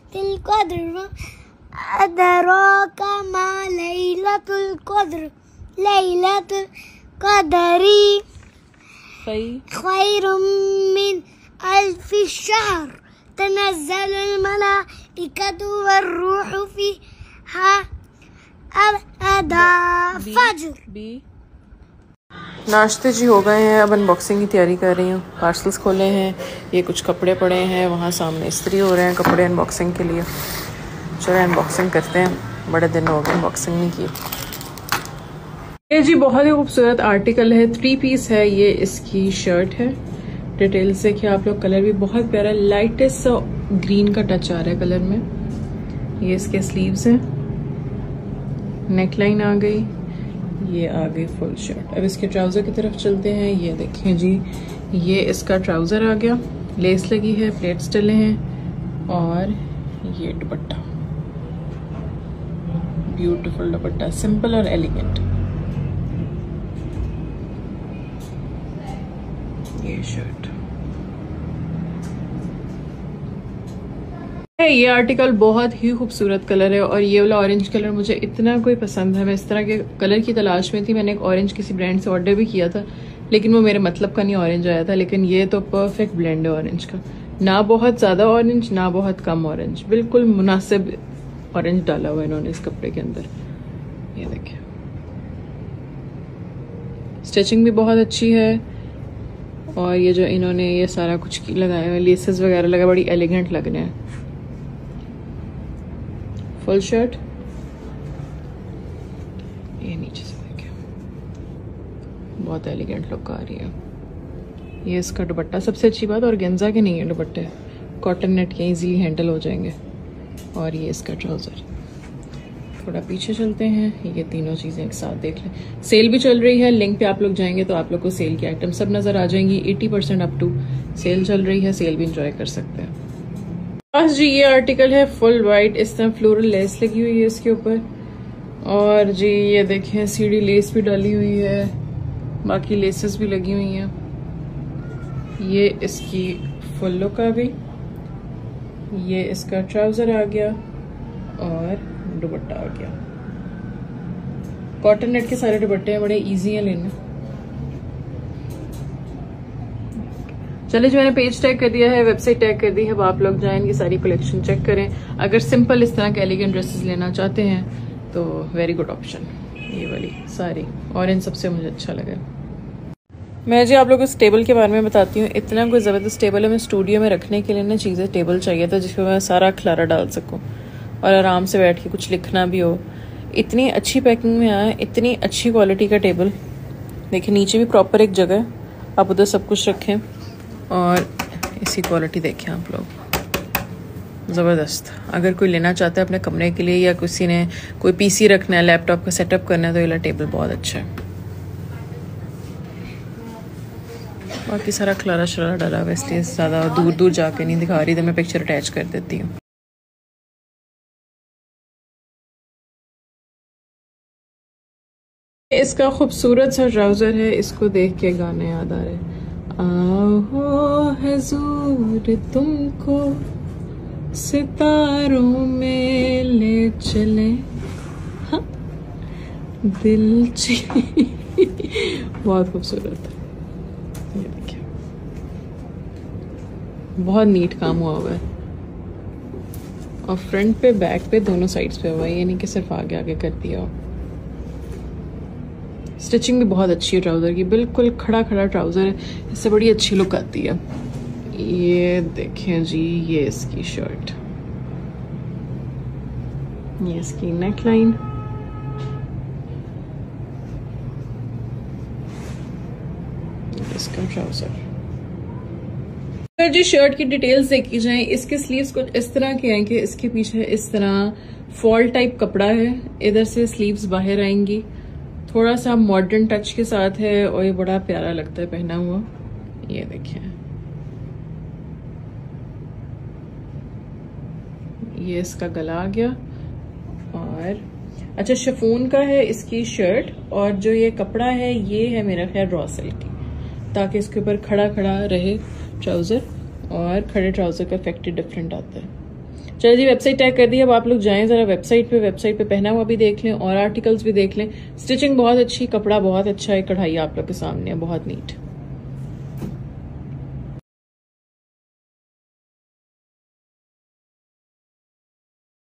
लैलतुल क़द्र अदराका मा लैलतुल क़द्र लैलतुल क़द्री खैरुम मिन अल्फि शहर तनज़्ज़लुल मलाइकतु वर्रूहु फ़ीहा फज्र। नाश्ते जी हो गए हैं, अब अनबॉक्सिंग की तैयारी कर रही हूँ। पार्सल्स खोले हैं, ये कुछ कपड़े पड़े हैं, वहाँ सामने इस्त्री हो रहे हैं कपड़े अनबॉक्सिंग के लिए। चलो अनबॉक्सिंग करते हैं, बड़े दिन हो गए अनबॉक्सिंग नहीं की। ये जी बहुत ही खूबसूरत आर्टिकल है, 3 पीस है। ये इसकी शर्ट है, डिटेल्स देखिए आप लोग। कलर भी बहुत प्यारा, लाइटेस्ट ग्रीन का टच आ रहा है कलर में। ये इसके स्लीव्स हैं, नेकलाइन आ गई, ये आ गई फुल शर्ट। अब इसके ट्राउजर की तरफ चलते हैं। ये देखें जी, ये इसका ट्राउजर आ गया, लेस लगी है, प्लेट्स डले हैं और ये दुपट्टा, ब्यूटीफुल दुपट्टा, सिंपल और एलिगेंट। ये शर्ट है। ये आर्टिकल बहुत ही खूबसूरत कलर है और ये वाला ऑरेंज कलर मुझे इतना कोई पसंद है। मैं इस तरह के कलर की तलाश में थी। मैंने एक ऑरेंज किसी ब्रांड से ऑर्डर भी किया था, लेकिन वो मेरे मतलब का नहीं ऑरेंज आया था। लेकिन ये तो परफेक्ट ब्लेंड है ऑरेंज का, ना बहुत ज्यादा ऑरेंज ना बहुत कम ऑरेंज, बिल्कुल मुनासिब ऑरेंज डाला हुआ इन्होंने इस कपड़े के अंदर। ये देखिए, स्टिचिंग भी बहुत अच्छी है और ये जो इन्होंने ये सारा कुछ लगाया हुआ, लेसेस वगैरह लगा, बड़ी एलिगेंट लग रहे हैं। फुल शर्ट, ये नीचे से देखिए बहुत एलिगेंट लुक आ रही है। ये इसका दुपट्टा, सबसे अच्छी बात, और गेंजा के नहीं है दुपट्टे, कॉटन नेट के, इजीली हैंडल हो जाएंगे। और ये इसका ट्राउजर। थोड़ा पीछे चलते हैं, ये तीनों चीजें एक साथ देख लें। सेल भी चल रही है, लिंक पे आप लोग जाएंगे तो आप लोग को सेल की आइटम सब नजर आ जाएंगी। 80% अप टू सेल चल रही है, सेल भी इंजॉय कर सकते हैं। बस जी, ये आर्टिकल है फुल वाइट, इस तरह फ्लोरल लेस लगी हुई है इसके ऊपर। और जी ये देखें, सीढ़ी लेस भी डाली हुई है, बाकी लेसेस भी लगी हुई हैं। ये इसकी फुल लुक आ गई, ये इसका ट्राउजर आ गया और दुपट्टा आ गया। कॉटन नेट के सारे दुपट्टे हैं, बड़े इजी हैं लेना। चलिए जी, मैंने पेज टैग कर दिया है, वेबसाइट टैग कर दी है, अब आप लोग जाएं, ये सारी कलेक्शन चेक करें। अगर सिंपल इस तरह के एलिगेंट ड्रेसेस लेना चाहते हैं तो वेरी गुड ऑप्शन। ये वाली सारी ऑरेंज सबसे मुझे अच्छा लगा। मैं जी आप लोगों को इस टेबल के बारे में बताती हूँ। इतना कोई ज़बरदस्त टेबल है, मैं स्टूडियो में रखने के लिए ना चीज़ें टेबल चाहिए था जिसमें मैं सारा खलारा डाल सकूँ और आराम से बैठ के कुछ लिखना भी हो। इतनी अच्छी पैकिंग में आया, इतनी अच्छी क्वालिटी का टेबल। देखिए नीचे भी प्रॉपर एक जगह है, आप उधर सब कुछ रखें। और इसी क्वालिटी देखें आप लोग, ज़बरदस्त। अगर कोई लेना चाहता है अपने कमरे के लिए या किसी ने कोई पीसी रखना है, लैपटॉप का सेटअप करना है, तो ये टेबल बहुत अच्छा है। बाकी सारा खलारा शरारा डाला हुआ, इसलिए ज़्यादा दूर दूर जाके नहीं दिखा रही, तो मैं पिक्चर अटैच कर देती हूँ। इसका खूबसूरत सा ट्राउजर है, इसको देख के गाने याद आ रहे हैं। आओ हुजूर तुमको सितारों में ले चले, हाँ दिल बहुत खूबसूरत है। ये देखिए, बहुत नीट काम हुआ हुआ है और फ्रंट पे बैक पे दोनों साइड्स पे हुआ है, ये नहीं कि सिर्फ आगे आगे कर दिया हो। स्टिचिंग भी बहुत अच्छी है ट्राउजर की, बिल्कुल खड़ा खड़ा ट्राउजर है, इससे बड़ी अच्छी लुक आती है। ये देखें जी, ये इसकी शर्ट, ये इसकी नेकलाइन, इसका ट्राउजर। अगर जी शर्ट की डिटेल्स देखी जाए, इसके स्लीव्स कुछ इस तरह के हैं कि इसके पीछे इस तरह फॉल टाइप कपड़ा है, इधर से स्लीव्स बाहर आएंगी, थोड़ा सा मॉडर्न टच के साथ है और ये बड़ा प्यारा लगता है पहना हुआ। ये देखिए, ये इसका गला आ गया। और अच्छा, शिफॉन का है इसकी शर्ट, और जो ये कपड़ा है ये है मेरा ख्याल रॉ सिल्क की, ताकि इसके ऊपर खड़ा खड़ा रहे ट्राउजर, और खड़े ट्राउजर का इफेक्ट डिफरेंट आता है। चलो जी, वेबसाइट टैग कर दी। अब आप लोग जाएं जरा वेबसाइट पे पहना हुआ भी देख लें और आर्टिकल्स भी देख लें। स्टिचिंग बहुत अच्छी, कपड़ा बहुत अच्छा है, कढ़ाई आप लोग के सामने है, बहुत नीट।